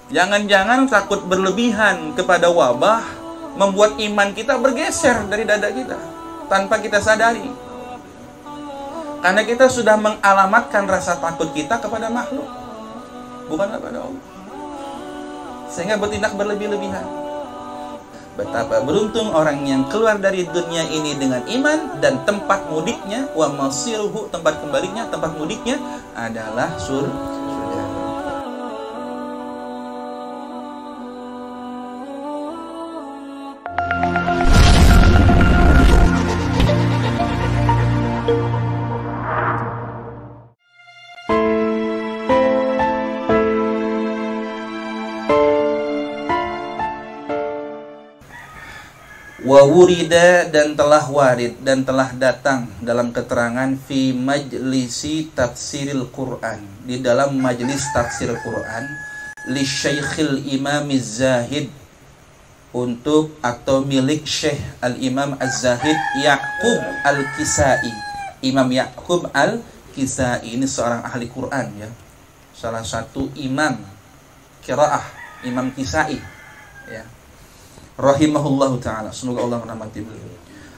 Jangan-jangan takut berlebihan kepada wabah membuat iman kita bergeser dari dada kita tanpa kita sadari. Karena kita sudah mengalamatkan rasa takut kita kepada makhluk, bukan kepada Allah. Sehingga bertindak berlebih-lebihan. Betapa beruntung orang yang keluar dari dunia ini dengan iman, dan tempat mudiknya, wa masiruhu, tempat kembalinya, tempat mudiknya adalah surga. Wa wurida, dan telah warid dan telah datang dalam keterangan fi majlisi tafsiril Quran, di dalam majlis tafsir Quran, li Syekhil Imam Az-Zahid, untuk atau milik Syekh Al-Imam Az-Zahid Ya'qub Al-Kisai. Imam Ya'qub Al-Kisai ini seorang ahli Quran, ya, salah satu imam qiraah, Imam Kisai, ya, rahimahullahu ta'ala, semoga Allah merahmati beliau.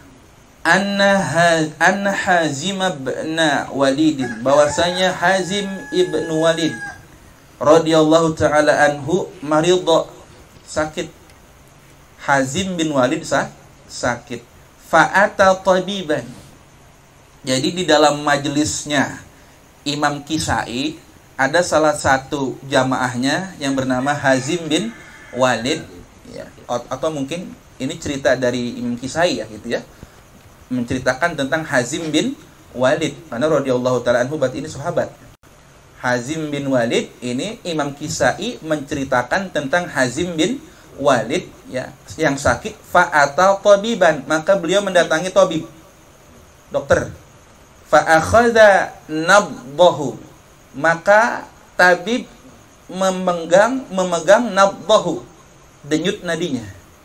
Anna Hazim ibn Walid, bahwasanya Hazim ibn Walid radhiyallahu ta'ala anhu maridha, sakit. Hazim bin Walid sakit. Fa'ata tabiban. Jadi di dalam majelisnya Imam Kisai ada salah satu jamaahnya yang bernama Hazim bin Walid, ya, atau mungkin ini cerita dari Imam Kisai, ya, gitu, ya, menceritakan tentang Hazim bin Walid, karena radhiyallahu ta'ala anhu berarti ini sahabat. Hazim bin Walid ini Imam Kisai menceritakan tentang Hazim bin Walid, ya, yang sakit. Fa'ata tabiban, maka beliau mendatangi tabib, dokter. Fa'akhadha nabdahu, maka tabib memegang nabdahu, denyut nadinya.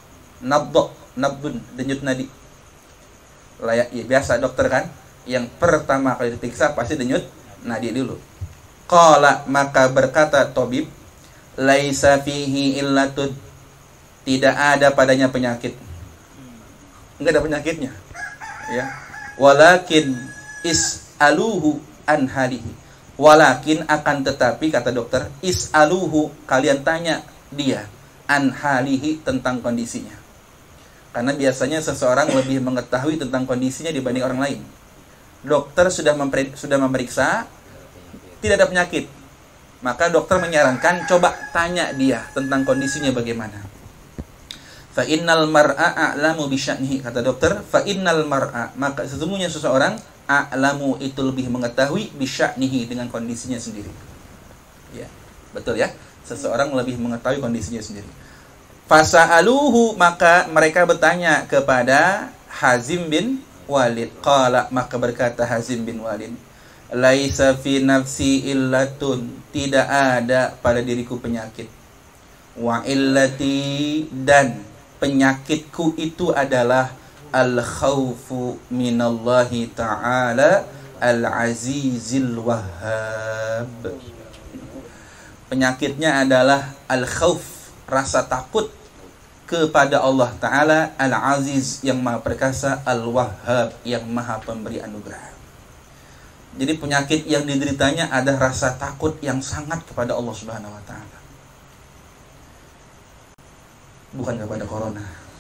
Nabdun, denyut nadi. Layak, ya, biasa dokter kan, yang pertama kali diperiksa pasti denyut nadi dulu. Qala, maka berkata tabib, laisa fihi illatun, tidak ada padanya penyakit. Enggak ada penyakitnya, ya. Walakin is'aluhu an halihi, walakin, akan tetapi, kata dokter, is'aluhu, kalian tanya dia, an halihi, tentang kondisinya. Karena biasanya seseorang lebih mengetahui tentang kondisinya dibanding orang lain. Dokter sudah memeriksa, tidak ada penyakit, maka dokter menyarankan coba tanya dia tentang kondisinya bagaimana. Fa innal mar'a a'lamu bi sya'nihi, kata dokter, fa innal mar'a, maka sesungguhnya seseorang, a'lamu, itu lebih mengetahui, bi sya'nihi, dengan kondisinya sendiri. Ya, betul, ya. Seseorang lebih mengetahui kondisinya sendiri. Fasa'aluhu, maka mereka bertanya kepada Hazim bin Walid. Qala, maka berkata Hazim bin Walid, laisa fi nafsi illatun, tidak ada pada diriku penyakit. Wa illati, dan penyakitku itu adalah al-khawfu minallahi ta'ala al-azizil wahhab. Penyakitnya adalah al-khawf, rasa takut kepada Allah Ta'ala, al-aziz, yang maha perkasa, al-wahhab, yang maha pemberi anugerah. Jadi penyakit yang dideritanya ada rasa takut yang sangat kepada Allah Subhanahu wa Ta'ala, bukan kepada corona,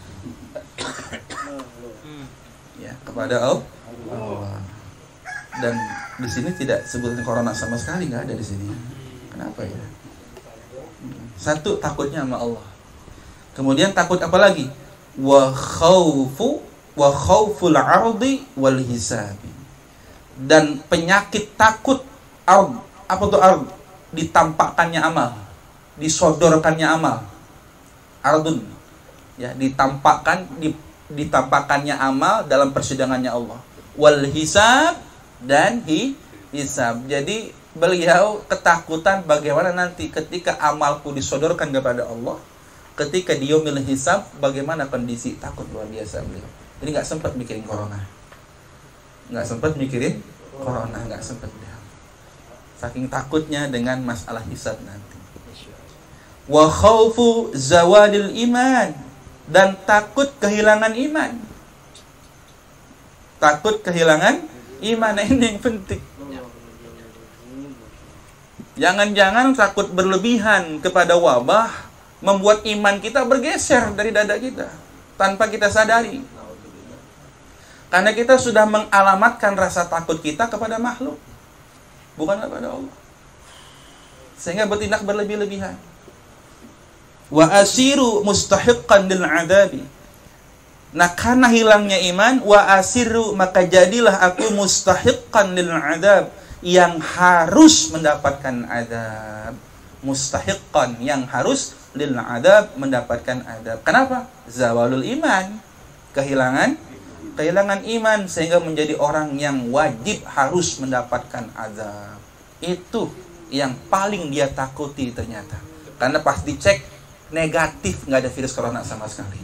ya, kepada Allah. Dan di sini tidak sebutin corona sama sekali, nggak ada di sini. Kenapa, ya? Satu, takutnya sama Allah. Kemudian takut apa lagi? Wa khauful ardi wal hisabi. Dan penyakit takut ard. Apa tuh ard? Ditampakkannya amal, disodorkannya amal. Ardun, ya, ditampakkannya amal dalam persidangannya Allah. Wal hisab, dan hisab. Jadi beliau ketakutan bagaimana nanti ketika amalku disodorkan kepada Allah, ketika dia yaumil hisab, bagaimana kondisi, takut luar biasa beliau. Jadi nggak sempat mikirin corona, nggak sempat saking takutnya dengan masalah hisab nanti. Wa khaufu zawalil iman, dan takut kehilangan iman. Takut kehilangan iman, ini yang penting. Jangan-jangan takut berlebihan kepada wabah membuat iman kita bergeser dari dada kita tanpa kita sadari. Karena kita sudah mengalamatkan rasa takut kita kepada makhluk, bukan kepada Allah. Sehingga bertindak berlebih-lebihan. Wa asiru mustahiqqan lil adabi. Nah, karena hilangnya iman, wa asiru, maka jadilah aku mustahiqqan lil adab, yang harus mendapatkan adab. Mustahiqqan, yang harus lil adab, mendapatkan adab. Kenapa? Zawalul iman, kehilangan iman, sehingga menjadi orang yang wajib harus mendapatkan azab. Itu yang paling dia takuti ternyata. Karena pas dicek negatif, nggak ada virus corona sama sekali.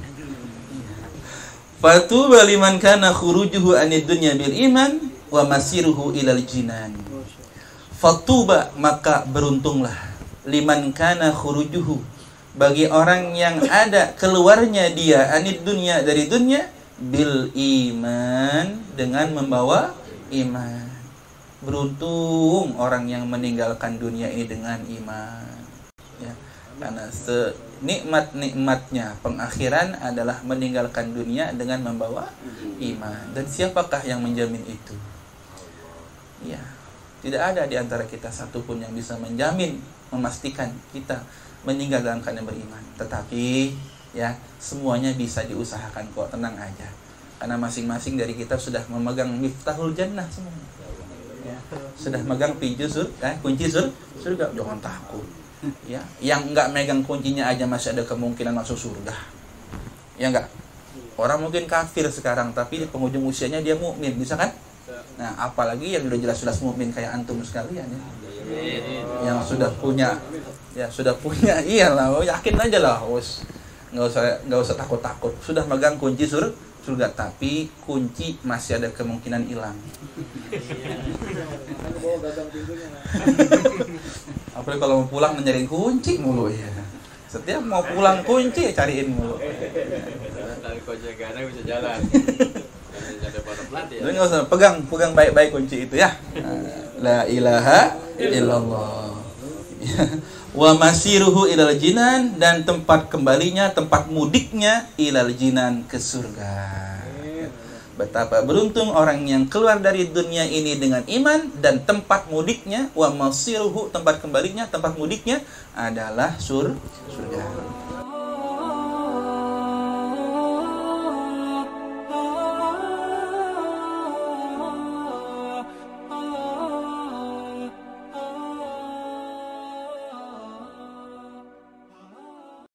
Fatuba liman kana khurujuhu anid dunya bil iman wa masiruhu ilal jinan. Fatuba, maka beruntunglah, liman kana khurujuhu, bagi orang yang ada keluarnya dia anid dunya, dari dunia, bil iman, dengan membawa iman. Beruntung orang yang meninggalkan dunia ini dengan iman, ya. Karena senikmat-nikmatnya pengakhiran adalah meninggalkan dunia dengan membawa iman. Dan siapakah yang menjamin itu? Ya, tidak ada di antara kita satupun yang bisa menjamin, memastikan kita meninggal dalam keadaan beriman. Tetapi ya, semuanya bisa diusahakan kok, tenang aja. Karena masing-masing dari kita sudah memegang miftahul jannah semuanya. Ya, sudah megang kunci surga. Jangan takut. Ya, yang enggak megang kuncinya aja masih ada kemungkinan masuk surga. Ya enggak? Orang mungkin kafir sekarang, tapi di penghujung usianya dia mukmin, bisa kan? Nah, apalagi yang udah jelas-jelas mukmin kayak antum sekalian ya. Yang sudah punya, iyalah, yakin aja lah, nggak usah takut-takut. Sudah megang kunci surga, tapi kunci masih ada kemungkinan hilang. Apalagi kalau mau pulang nyariin kunci mulu ya. Setiap mau pulang kunci cariin mulu. Dari Kojagana bisa jalan. Jadi nggak usah pegang baik-baik kunci itu ya. La ilaha illallah. Wa masiruhu ilal jinan, dan tempat kembalinya, tempat mudiknya ilal jinan, ke surga. Betapa beruntung orang yang keluar dari dunia ini dengan iman, dan tempat mudiknya, wa masiruhu, tempat kembalinya, tempat mudiknya adalah surga.